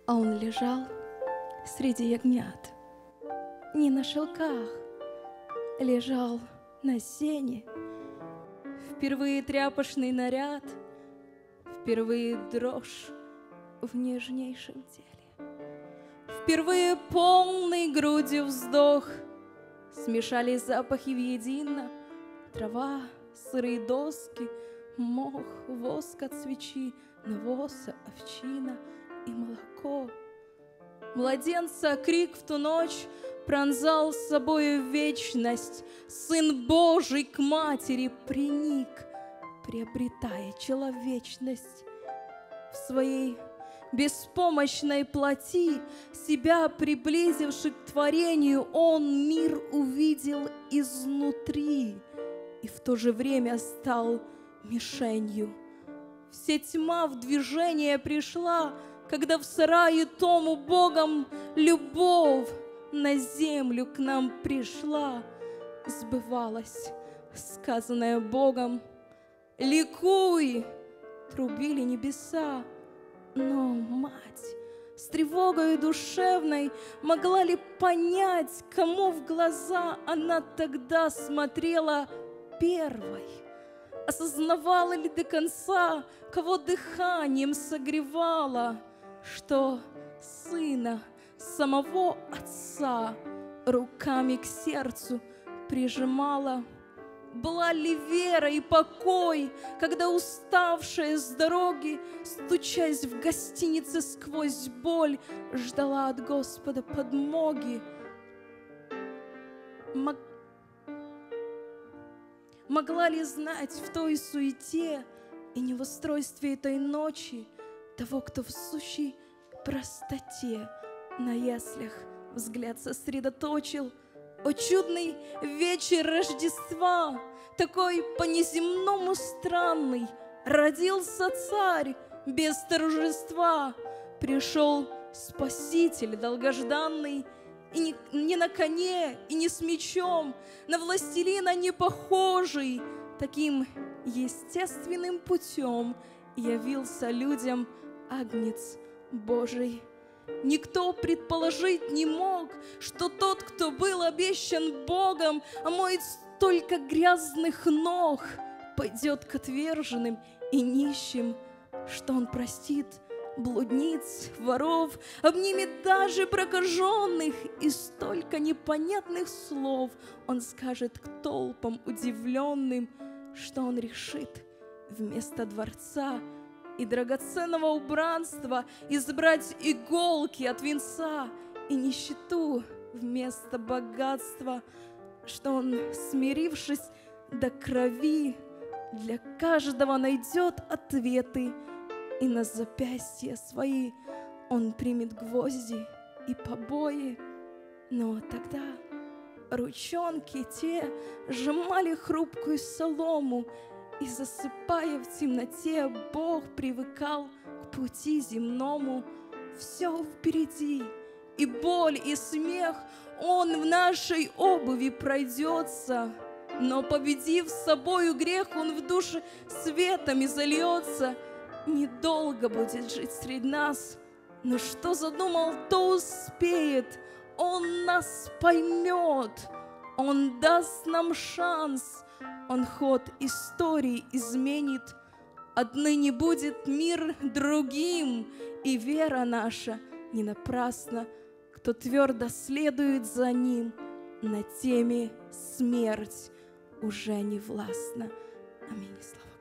А он лежал среди ягнят, не на шелках, лежал на сене. Впервые тряпочный наряд, впервые дрожь в нежнейшем теле, впервые полной грудью вздох. Смешались запахи въедино: трава, сырые доски, мох, воск от свечи, навоз, овчина и молоко. Младенца крик в ту ночь пронзал с собою вечность. Сын Божий к матери приник, приобретая человечность. В своей беспомощной плоти, себя приблизивши к творению, он мир увидел изнутри и в то же время стал мишенью. Все тьма в движение пришла, когда в сарае тому Богом любовь на землю к нам пришла. Сбывалось сказанное Богом: ликуй! Трубили небеса. Но мать с тревогой душевной могла ли понять, кому в глаза она тогда смотрела первой? Осознавала ли до конца, кого дыханием согревала, что сына самого отца руками к сердцу прижимала? Была ли вера и покой, когда уставшая с дороги, стучась в гостинице сквозь боль, ждала от Господа подмоги? Могла ли знать в той суете и неустройстве этой ночи того, кто в сущей простоте на яслях взгляд сосредоточил? О, чудный вечер Рождества, такой по-неземному странный! Родился царь без торжества, пришел Спаситель долгожданный, и не на коне, и не с мечом, на властелина не похожий. Таким естественным путем явился людям Агнец Божий. Никто предположить не мог, что тот, кто был обещан Богом, омоет столько грязных ног, пойдет к отверженным и нищим, что Он простит блудниц, воров, обнимет даже прокаженных, и столько непонятных слов Он скажет к толпам удивленным, что Он решит вместо дворца и драгоценного убранства избрать иголки от венца и нищету вместо богатства, что Он, смирившись до крови, для каждого найдет ответы, и на запястья свои Он примет гвозди и побои. Но тогда ручонки те сжимали хрупкую солому, и, засыпая в темноте, Бог привыкал к пути земному. Все впереди, и боль, и смех, Он в нашей обуви пройдется, но, победив собою грех, Он в душе светом изольется. Недолго будет жить среди нас, но что задумал, то успеет. Он нас поймет, Он даст нам шанс, Он ход истории изменит. Отныне будет мир другим, и вера наша не напрасна. Кто твердо следует за Ним, на теме смерть уже не властна. Аминь. Слава